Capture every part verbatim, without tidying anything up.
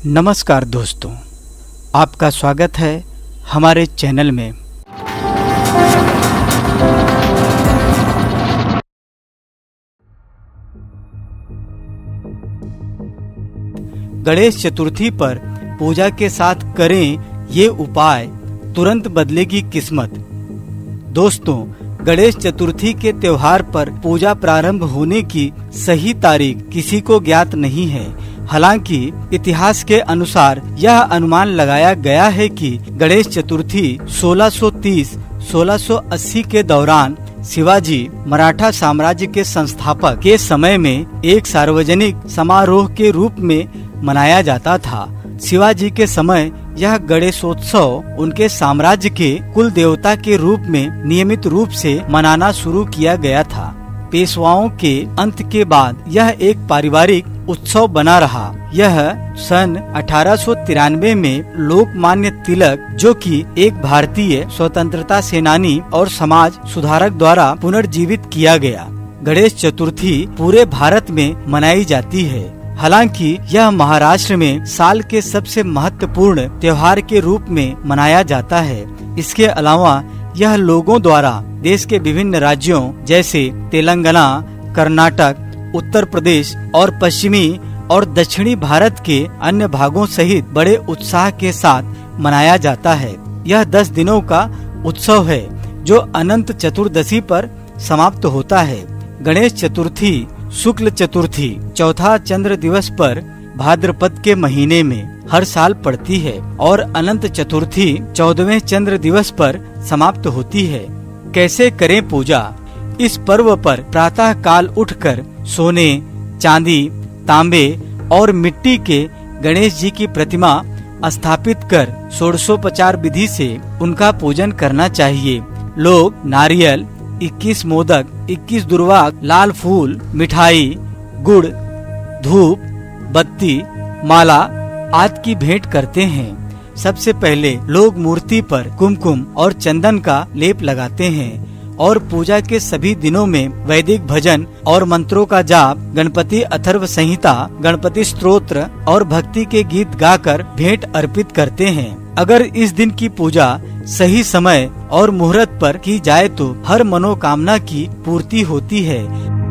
नमस्कार दोस्तों, आपका स्वागत है हमारे चैनल में। गणेश चतुर्थी पर पूजा के साथ करें ये उपाय, तुरंत बदलेगी किस्मत। दोस्तों, गणेश चतुर्थी के त्योहार पर पूजा प्रारंभ होने की सही तारीख किसी को ज्ञात नहीं है। हालांकि इतिहास के अनुसार यह अनुमान लगाया गया है कि गणेश चतुर्थी सोलह सौ तीस सोलह सौ अस्सी के दौरान शिवाजी मराठा साम्राज्य के संस्थापक के समय में एक सार्वजनिक समारोह के रूप में मनाया जाता था। शिवाजी के समय यह गणेशोत्सव उनके साम्राज्य के कुल देवता के रूप में नियमित रूप से मनाना शुरू किया गया था। पेशवाओं के अंत के बाद यह एक पारिवारिक उत्सव बना रहा। यह सन अठारह सौ तिरानवे में लोकमान्य तिलक, जो कि एक भारतीय स्वतंत्रता सेनानी और समाज सुधारक द्वारा पुनर्जीवित किया गया। गणेश चतुर्थी पूरे भारत में मनाई जाती है। हालांकि यह महाराष्ट्र में साल के सबसे महत्वपूर्ण त्योहार के रूप में मनाया जाता है। इसके अलावा यह लोगों द्वारा देश के विभिन्न राज्यों जैसे तेलंगाना, कर्नाटक, उत्तर प्रदेश और पश्चिमी और दक्षिणी भारत के अन्य भागों सहित बड़े उत्साह के साथ मनाया जाता है। यह दस दिनों का उत्सव है जो अनंत चतुर्दशी पर समाप्त होता है। गणेश चतुर्थी शुक्ल चतुर्थी चौथा चंद्र दिवस पर भाद्रपद के महीने में हर साल पड़ती है और अनंत चतुर्थी चौदहवें चंद्र दिवस पर समाप्त होती है। कैसे करें पूजा? इस पर्व पर प्रातः काल उठकर सोने, चांदी, तांबे और मिट्टी के गणेश जी की प्रतिमा स्थापित कर षोडशोपचार विधि से उनका पूजन करना चाहिए। लोग नारियल, इक्कीस मोदक, इक्कीस दुर्वा, लाल फूल, मिठाई, गुड़, धूप, बत्ती, माला आदि की भेंट करते हैं। सबसे पहले लोग मूर्ति पर कुमकुम और चंदन का लेप लगाते हैं और पूजा के सभी दिनों में वैदिक भजन और मंत्रों का जाप, गणपति अथर्व संहिता, गणपति स्तोत्र और भक्ति के गीत गाकर भेंट अर्पित करते हैं। अगर इस दिन की पूजा सही समय और मुहूर्त पर की जाए तो हर मनोकामना की पूर्ति होती है।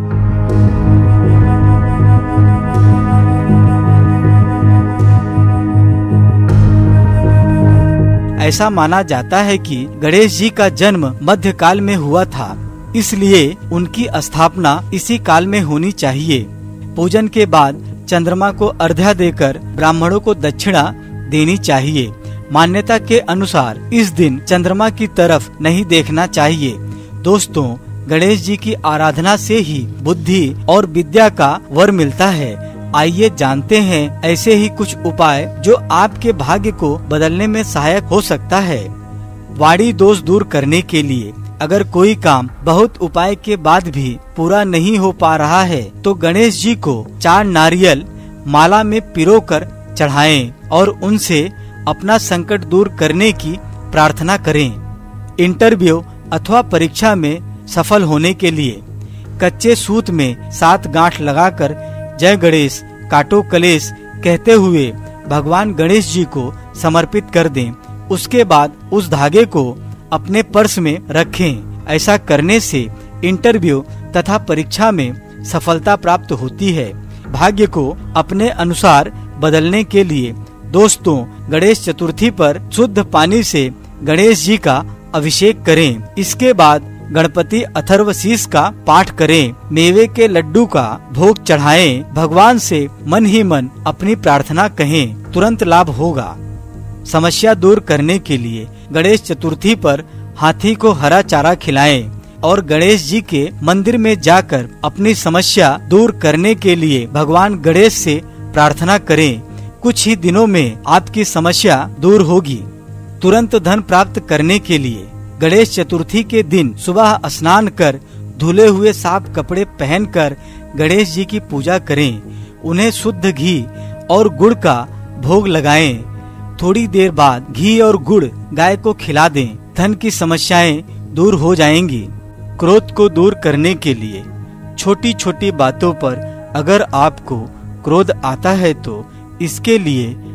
ऐसा माना जाता है कि गणेश जी का जन्म मध्यकाल में हुआ था, इसलिए उनकी स्थापना इसी काल में होनी चाहिए। पूजन के बाद चंद्रमा को अर्घ्य देकर ब्राह्मणों को दक्षिणा देनी चाहिए। मान्यता के अनुसार इस दिन चंद्रमा की तरफ नहीं देखना चाहिए। दोस्तों, गणेश जी की आराधना से ही बुद्धि और विद्या का वर मिलता है। आइए जानते हैं ऐसे ही कुछ उपाय जो आपके भाग्य को बदलने में सहायक हो सकता है। वाणी दोष दूर करने के लिए अगर कोई काम बहुत उपाय के बाद भी पूरा नहीं हो पा रहा है तो गणेश जी को चार नारियल माला में पिरोकर चढ़ाएं और उनसे अपना संकट दूर करने की प्रार्थना करें। इंटरव्यू अथवा परीक्षा में सफल होने के लिए कच्चे सूत में सात गांठ लगाकर जय गणेश काटो कलेश कहते हुए भगवान गणेश जी को समर्पित कर दें। उसके बाद उस धागे को अपने पर्स में रखें। ऐसा करने से इंटरव्यू तथा परीक्षा में सफलता प्राप्त होती है। भाग्य को अपने अनुसार बदलने के लिए दोस्तों, गणेश चतुर्थी पर शुद्ध पानी से गणेश जी का अभिषेक करें। इसके बाद गणपति अथर्वशीष का पाठ करें। मेवे के लड्डू का भोग चढ़ाएं। भगवान से मन ही मन अपनी प्रार्थना कहें, तुरंत लाभ होगा। समस्या दूर करने के लिए गणेश चतुर्थी पर हाथी को हरा चारा खिलाएं और गणेश जी के मंदिर में जाकर अपनी समस्या दूर करने के लिए भगवान गणेश से प्रार्थना करें। कुछ ही दिनों में आपकी समस्या दूर होगी। तुरंत धन प्राप्त करने के लिए गणेश चतुर्थी के दिन सुबह स्नान कर धुले हुए साफ कपड़े पहनकर गणेश जी की पूजा करें। उन्हें शुद्ध घी और गुड़ का भोग लगाएं। थोड़ी देर बाद घी और गुड़ गाय को खिला दें। धन की समस्याएं दूर हो जाएंगी। क्रोध को दूर करने के लिए छोटी छोटी बातों पर अगर आपको क्रोध आता है तो इसके लिए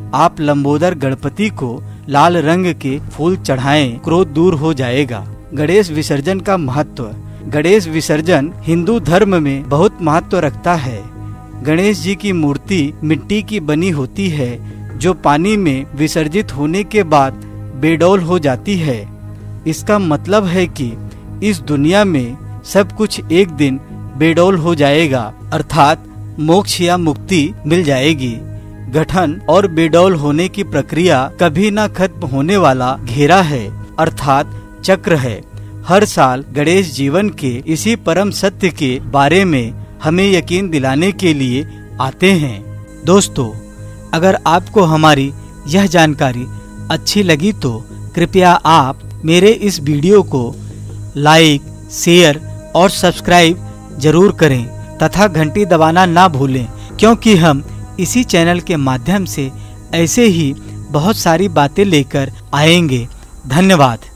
आप लंबोदर गणपति को लाल रंग के फूल चढ़ाएं, क्रोध दूर हो जाएगा। गणेश विसर्जन का महत्व। गणेश विसर्जन हिंदू धर्म में बहुत महत्व रखता है। गणेश जी की मूर्ति मिट्टी की बनी होती है जो पानी में विसर्जित होने के बाद बेडौल हो जाती है। इसका मतलब है कि इस दुनिया में सब कुछ एक दिन बेडौल हो जाएगा, अर्थात मोक्ष या मुक्ति मिल जाएगी। गठन और बेडौल होने की प्रक्रिया कभी न खत्म होने वाला घेरा है, अर्थात चक्र है। हर साल गणेश जीवन के इसी परम सत्य के बारे में हमें यकीन दिलाने के लिए आते हैं। दोस्तों, अगर आपको हमारी यह जानकारी अच्छी लगी तो कृपया आप मेरे इस वीडियो को लाइक, शेयर और सब्सक्राइब जरूर करें तथा घंटी दबाना ना भूलें, क्योंकि हम इसी चैनल के माध्यम से ऐसे ही बहुत सारी बातें लेकर आएंगे। धन्यवाद।